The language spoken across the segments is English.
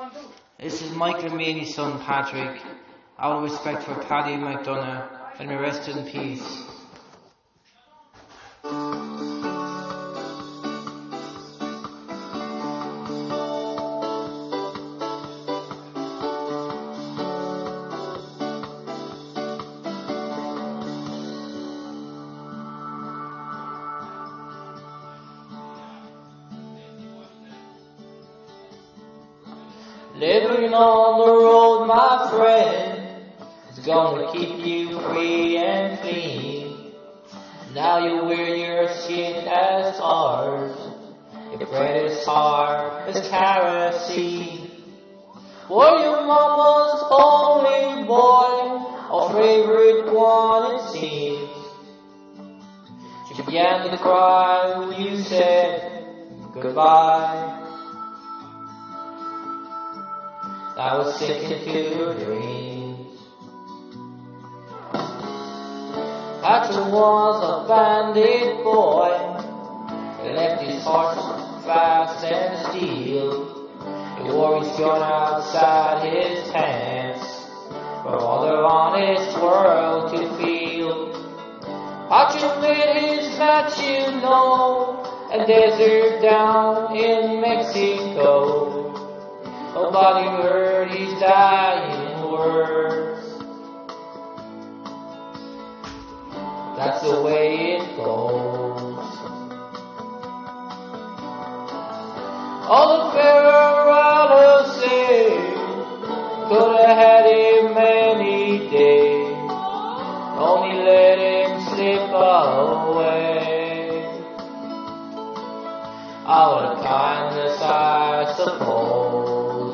This is Michael Meany's son Patrick. Out of respect for Paddy McDonough, and may rest in peace. Living on the road, my friend, is gonna keep you free and clean. Now you wear your skin as hard, your bread is hard as kerosene. For your mama's only boy, our favorite one it seems. She began to cry when you said goodbye. I was sinking to your dreams. Patrick was a bandit boy. He left his heart fast and steel. He wore his gun outside his pants for all the honest world to feel. Patrick made his match, you know, a desert down in Mexico. Nobody heard his dying words. That's the way it goes. All the Federales say could have had him any day. Only let him slip away. Out of kindness, I suppose.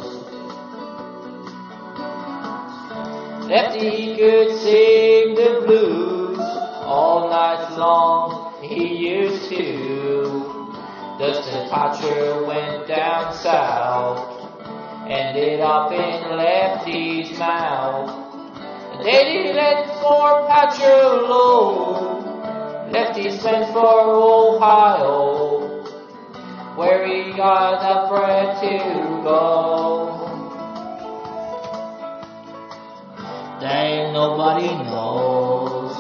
Lefty could sing the blues all night long, he used to. Dustin Patrick went down south, ended up in Lefty's mouth. They didn't let for Patrick alone. Lefty sent for Ohio, where he got the bread to go. Dang, nobody knows.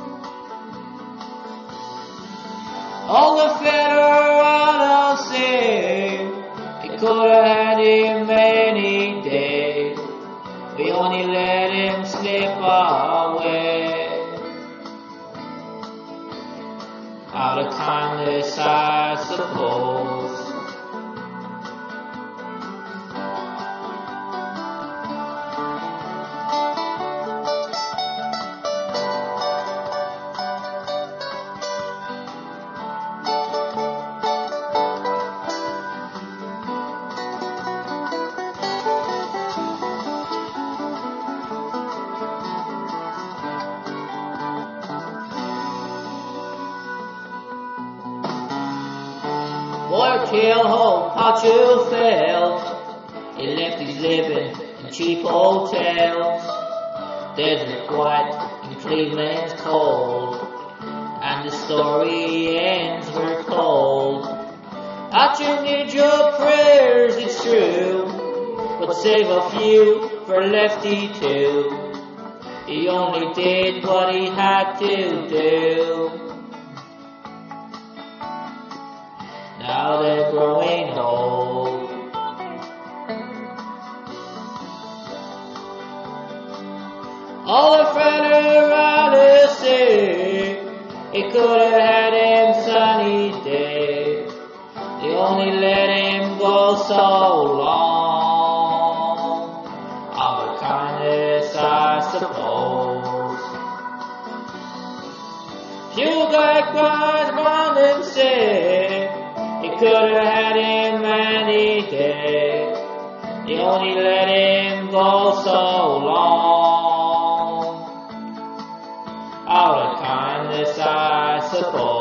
All the Federales say they could have had him any day. We only let him slip away. Out of kindness, I suppose. Boy, tell home how you felt. He left his living in cheap hotels. Desert quiet and Cleveland's cold, and the story ends we're told. Patrick need your prayers, it's true, but save a few for Lefty too. He only did what he had to do. Now they're growing old. All the Federales say it could have had him sunny day. They only let him go so long. Out of kindness, I suppose. Few black guys round him say he could have had him any day. They only let him go so long. Out of kindness, I suppose.